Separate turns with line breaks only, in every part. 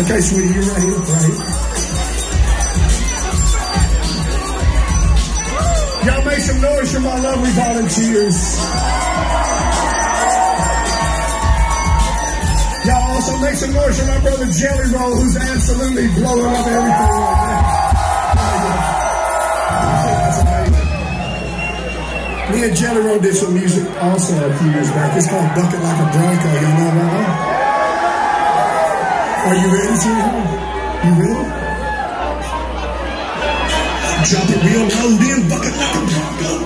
Okay, sweetie, you ready? Right. Y'all make some noise for my lovely volunteers. Y'all also make some noise for my brother Jelly Roll, who's absolutely blowing up everything right now. Me and Jelly Roll did some music also a few years back. It's called Bucket Like a Bronco. Y'all know about that? Are you ready, sweetheart? You ready? Drop it real low, then bucket like a Bronco.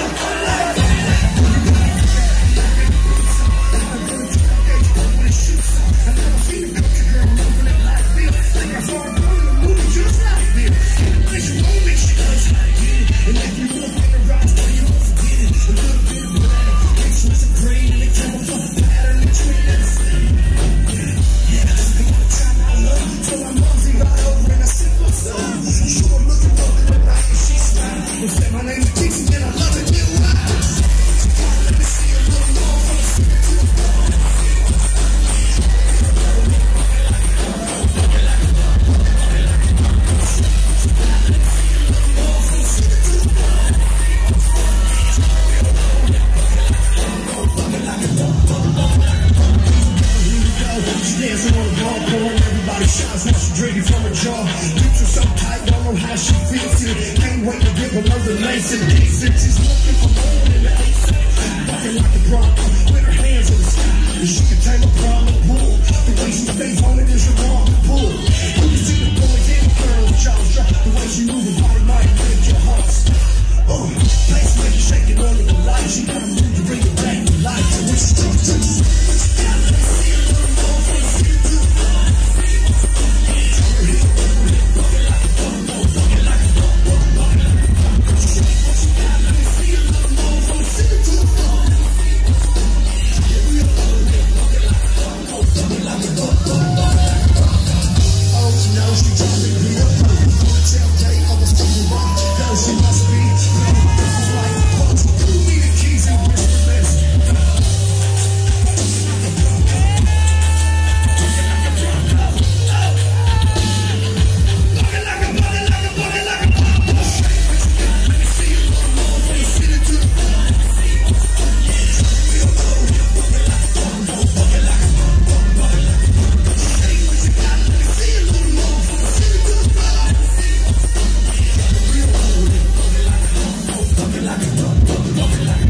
Drinking from a jar, lips are so tight, don't know how she fits it. Can't wait to give another lace and kiss it. She's looking for more than the ace. Walking like a Bronco, with her hands in the sky. And she can take a problem bull. The way she stays on it is a wrong pull. You can see the boys in the girls, jaws drop. The way she moves her body might break your heart. Place make you shake it under the light. She gotta move to bring it back to life. So when she talks to you,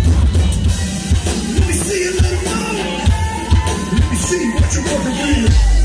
see what you're gonna do.